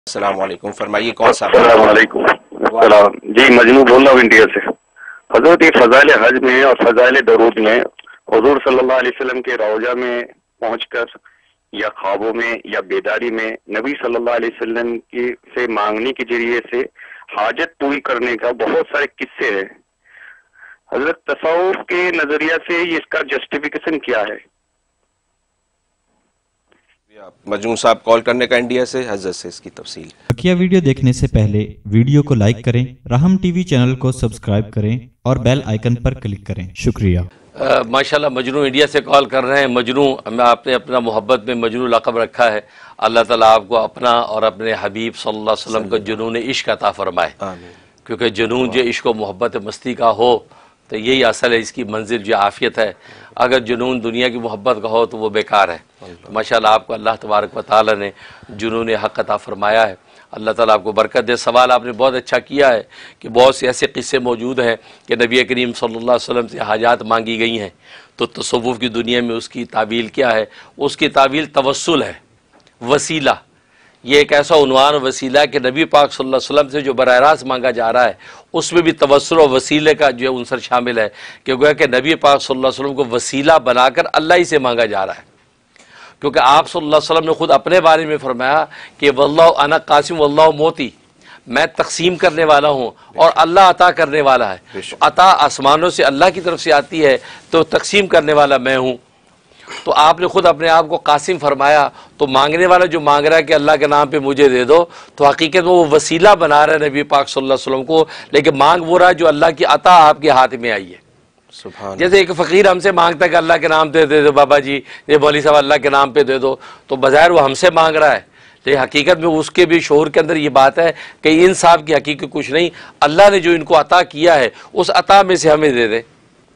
अस्सलाम वालेकुम, फरमाइए कौन सा? अस्सलाम वालेकुम। जी, मजनू बोल रहा हूँ इंडिया से। हजरत, ये फजाइल हज में और फजाइल दरूद में हुजूर सल्लल्लाहु अलैहि वसल्लम के रौजा में पहुंचकर या ख्वाबों में या बेदारी में नबी सल्लल्लाहु अलैहि वसल्लम की से मांगने के जरिए से हाजत पूरी करने का बहुत सारे किस्से हैं। हजरत, तसव्वुफ के नजरिया से ये इसका जस्टिफिकेशन क्या है? मजनू साहब कॉल करने का इंडिया से, हजरत से इसकी तफसील। बकिया वीडियो देखने से पहले वीडियो को लाइक करें, राहम टीवी चैनल को सब्सक्राइब करें और बेल आइकन पर क्लिक करें। शुक्रिया। माशाल्लाह, मजनू इंडिया से कॉल कर रहे हैं। मजनू, आपने अपना मोहब्बत में मजनू लक़ब रखा है। अल्लाह ताला आपको अपना और अपने हबीब सल्लल्लाहु अलैहि वसल्लम का जुनून इश्क अता फरमाए, क्योंकि जुनून जो इश्क व मोहब्बत मस्ती का हो तो यही असल है, इसकी मंजिल जो आफ़ियत है। अगर जुनून दुनिया की मोहब्बत का हो तो वो बेकार है। तो माशाल्लाह आपको अल्लाह तबारक व तआला ने जुनून हक़ अता फरमाया है। अल्लाह ताला आपको बरकत दे। सवाल आपने बहुत अच्छा किया है कि बहुत से ऐसे किस्से मौजूद हैं कि नबी करीम सल्लल्लाहु अलैहि वसल्लम से हाजात मांगी गई हैं। तो तसव्वुफ़ की दुनिया में उसकी तावील क्या है? उसकी तावील तवस्सुल है, वसीला। ये एक ऐसा उन्वान वसीला कि नबी पाक सल्लल्लाहु अलैहि वसल्लम से जो बराह रास्त मांगा जा रहा है उसमें भी तवस्सुल और वसीले का जो है उनसर शामिल है, कि गोया कि नबी पाक सल्लल्लाहु अलैहि वसल्लम को वसीला बनाकर अल्लाह ही से मांगा जा रहा है। क्योंकि आप सल्लल्लाहु अलैहि वसल्लम ने खुद अपने बारे में फरमाया कि वल्लाहु अना कासिम वल्लाहु मोती, मैं तकसीम करने वाला हूँ और अल्लाह अता करने वाला है। अता आसमानों से अल्लाह की तरफ से आती है, तो तकसीम करने वाला मैं हूँ। तो आपने खुद अपने आप को कासिम फरमाया। तो मांगने वाला जो मांग रहा है कि अल्लाह के नाम पे मुझे दे दो, तो हकीकत में वो वसीला बना रहा है नबी पाक सल्लल्लाहु अलैहि वसल्लम को, लेकिन मांग वो रहा है जो अल्लाह की अता आपके हाथ में आई है। जैसे एक फ़कीर हमसे मांगता है कि अल्लाह के नाम पे दे दो, बाबा जी ये मौलवी साहब अल्लाह के नाम पे दे दो, तो बज़ाहिर वो हमसे मांग रहा है, लेकिन हकीकत में उसके भी शऊर के अंदर ये बात है कि इन साहब की हकीकत कुछ नहीं, अल्लाह ने जो इनको अता किया है उस अता में से हमें दे दे।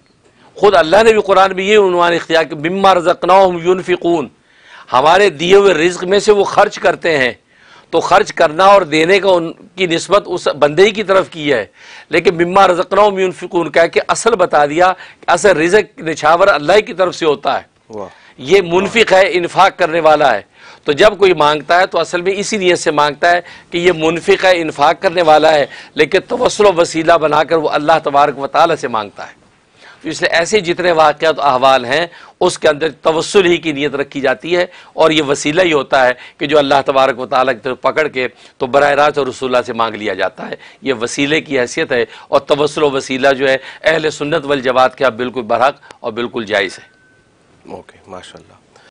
खुद अल्लाह ने भी कुरान में ये उन्वान इख्तियार कि मिम्मा रज़क़नाहुम युनफ़िक़ून, हमारे दिए हुए रिज़्क़ में से वो खर्च करते हैं। तो खर्च करना और देने का उनकी निस्बत उस बंदे ही की तरफ की है, लेकिन मिम्मा रज़क़नाहुम युनफ़िक़ून कह के असल बता दिया कि असल रिज़्क़ निछावर अल्लाह की तरफ से होता है। ये मुनफ़िक़ है, इन्फ़ाक़ करने वाला है। तो जब कोई मांगता है तो असल में इसी नीयत से मांगता है कि ये मुनफ़िक़ है, इन्फ़ाक़ करने वाला है, लेकिन तवस्सुल वसीला बनाकर वो अल्लाह तबारक व तआला से मांगता है। तो इसलिए ऐसे जितने वाक़यात अहवाल हैं उसके अंदर तवस्सुल ही की नीयत रखी जाती है, और ये वसीला ही होता है कि जो अल्लाह तबारक व तआला की तरफ पकड़ के तो बराह रास्त और रसूलुल्लाह से मांग लिया जाता है। ये वसीले की हैसियत है, और तवस्सुल व वसीला जो है अहले सुन्नत वल जमात के बिल्कुल बरहक और बिल्कुल जायज़ है। ओके, माशाअल्लाह।